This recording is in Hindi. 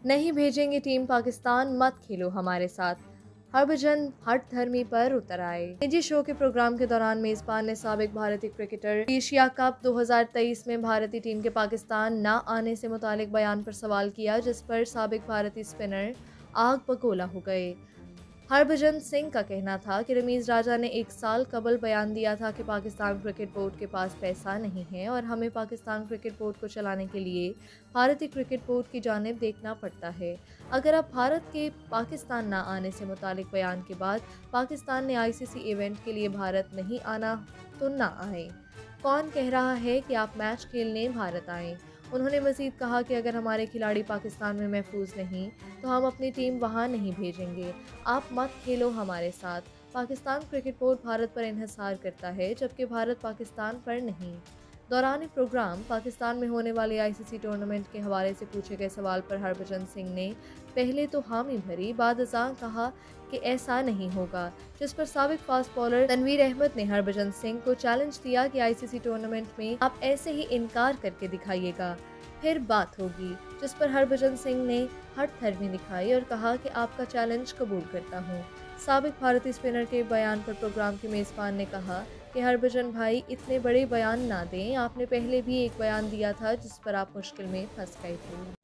नहीं भेजेंगे टीम पाकिस्तान, मत खेलो हमारे साथ। हरभजन हठधर्मी पर उतर आए। निजी शो के प्रोग्राम के दौरान मेजबान ने साबिक भारतीय क्रिकेटर एशिया कप 2023 में भारतीय टीम के पाकिस्तान न आने से मुतालिक बयान पर सवाल किया, जिस पर साबिक भारतीय स्पिनर आग बगोला हो गए। हरभजन सिंह का कहना था कि रमीज राजा ने 1 साल कबल बयान दिया था कि पाकिस्तान क्रिकेट बोर्ड के पास पैसा नहीं है और हमें पाकिस्तान क्रिकेट बोर्ड को चलाने के लिए भारतीय क्रिकेट बोर्ड की जानिब देखना पड़ता है। अगर अब भारत के पाकिस्तान ना आने से मुतालिक बयान के बाद पाकिस्तान ने आईसीसी इवेंट के लिए भारत नहीं आना तो ना आए। कौन कह रहा है कि आप मैच खेलने भारत आएँ? उन्होंने मज़ीद कहा कि अगर हमारे खिलाड़ी पाकिस्तान में महफूज नहीं तो हम अपनी टीम वहां नहीं भेजेंगे। आप मत खेलो हमारे साथ। पाकिस्तान क्रिकेट बोर्ड भारत पर इन्हिसार करता है, जबकि भारत पाकिस्तान पर नहीं। दौरान प्रोग्राम पाकिस्तान में होने वाले आईसीसी टूर्नामेंट के हवाले से पूछे गए सवाल पर हरभजन सिंह ने पहले तो हामी भरी, बाद-अज़ां कहा कि ऐसा नहीं होगा, जिस पर साबिक फास्ट बॉलर तनवीर अहमद ने हरभजन सिंह को चैलेंज दिया कि आईसीसी टूर्नामेंट में आप ऐसे ही इनकार करके दिखाइएगा, फिर बात होगी। जिस पर हरभजन सिंह ने हठधर्मी दिखाई और कहा कि आपका चैलेंज कबूल करता हूँ। साबिक भारतीय स्पिनर के बयान पर प्रोग्राम के मेज़बान ने कहा कि हरभजन भाई इतने बड़े बयान ना दें, आपने पहले भी एक बयान दिया था जिस पर आप मुश्किल में फंस गए थे।